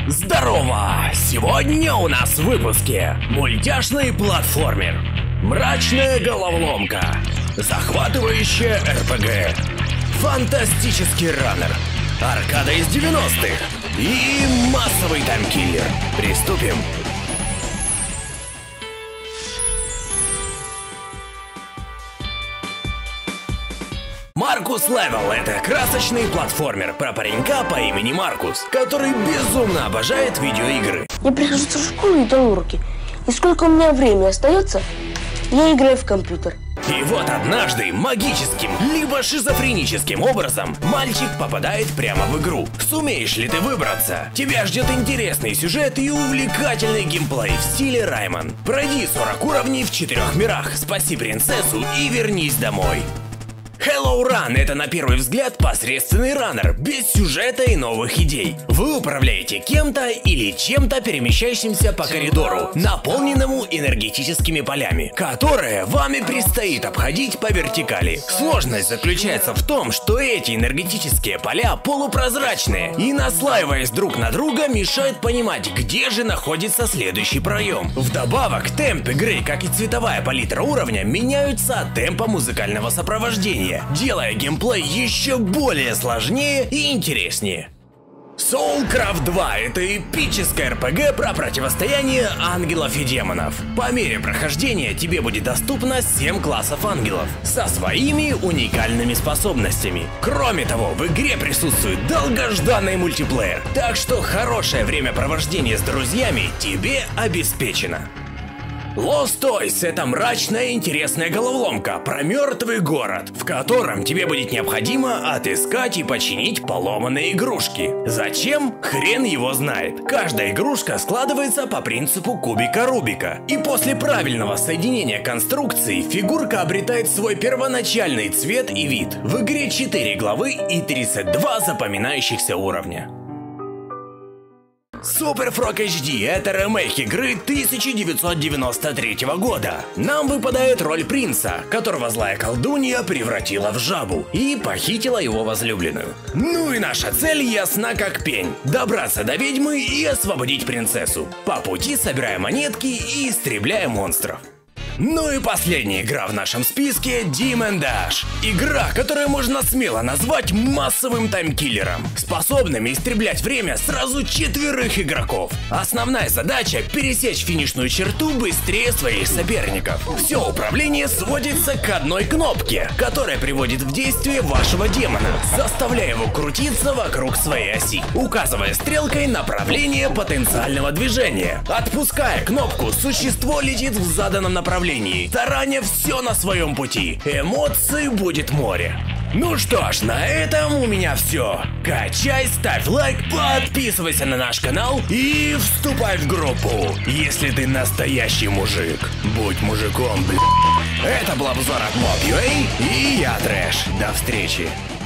Здорово! Сегодня у нас в выпуске мультяшный платформер, мрачная головоломка, захватывающая РПГ, фантастический раннер, аркада из 90-х и массовый таймкиллер. Приступим! Маркус Левел — это красочный платформер про паренька по имени Маркус, который безумно обожает видеоигры. Я прихожу в школу и даю уроки. И сколько у меня времени остается, я играю в компьютер. И вот однажды магическим, либо шизофреническим образом мальчик попадает прямо в игру. Сумеешь ли ты выбраться? Тебя ждет интересный сюжет и увлекательный геймплей в стиле Райман. Пройди 40 уровней в 4 мирах, спаси принцессу и вернись домой. Hello Run — это на первый взгляд посредственный раннер, без сюжета и новых идей. Вы управляете кем-то или чем-то, перемещающимся по коридору, наполненному энергетическими полями, которые вами предстоит обходить по вертикали. Сложность заключается в том, что эти энергетические поля полупрозрачные и, наслаиваясь друг на друга, мешают понимать, где же находится следующий проем. Вдобавок, темп игры, как и цветовая палитра уровня, меняются от темпа музыкального сопровождения, делая геймплей еще более сложнее и интереснее. Soulcraft 2 — это эпическое РПГ про противостояние ангелов и демонов. По мере прохождения тебе будет доступно 7 классов ангелов со своими уникальными способностями. Кроме того, в игре присутствует долгожданный мультиплеер, так что хорошее времяпровождение с друзьями тебе обеспечено. Lost Toys — это мрачная интересная головоломка про мертвый город, в котором тебе будет необходимо отыскать и починить поломанные игрушки. Зачем? Хрен его знает. Каждая игрушка складывается по принципу кубика Рубика. И после правильного соединения конструкций фигурка обретает свой первоначальный цвет и вид. В игре 4 главы и 32 запоминающихся уровня. Super Frog HD — это ремейк игры 1993 года. Нам выпадает роль принца, которого злая колдунья превратила в жабу и похитила его возлюбленную. Ну и наша цель ясна как пень — добраться до ведьмы и освободить принцессу. По пути собирая монетки и истребляя монстров. Ну и последняя игра в нашем списке — Dim and Dash. Игра, которую можно смело назвать массовым таймкиллером, способным истреблять время сразу 4 игроков. Основная задача — пересечь финишную черту быстрее своих соперников. Все управление сводится к одной кнопке, которая приводит в действие вашего демона, заставляя его крутиться вокруг своей оси, указывая стрелкой направление потенциального движения. Отпуская кнопку, существо летит в заданном направлении, тараня все на своем пути. Эмоций будет море. Ну что ж, на этом у меня все. Качай, ставь лайк, подписывайся на наш канал и вступай в группу, если ты настоящий мужик. Будь мужиком, блядь. Это был обзор от Mob.ua и я Трэш. До встречи.